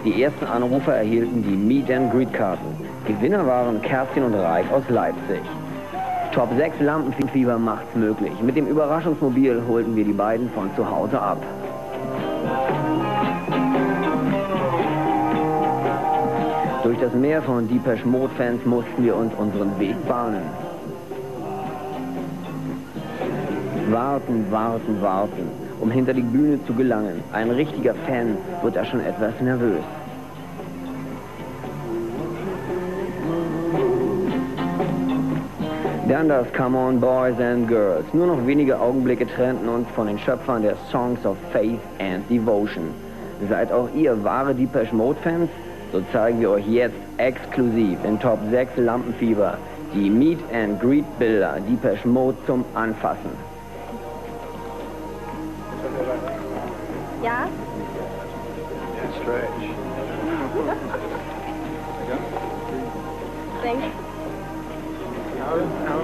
Die ersten Anrufer erhielten die Meet-and-Greet-Karten. Gewinner waren Kerstin und Raik aus Leipzig. Top 6 Lampenfieber macht's möglich. Mit dem Überraschungsmobil holten wir die beiden von zu Hause ab. Durch das Meer von Depeche Mode-Fans mussten wir uns unseren Weg bahnen. Warten, warten, warten, um hinter die Bühne zu gelangen. Ein richtiger Fan wird da schon etwas nervös. Dann das Come On Boys and Girls. Nur noch wenige Augenblicke trennten uns von den Schöpfern der Songs of Faith and Devotion. Seid auch ihr wahre Depeche Mode Fans? So zeigen wir euch jetzt exklusiv in Top 6 Lampenfieber die Meet and Greet Bilder Depeche Mode zum Anfassen. Ja? Stretch. Thanks. How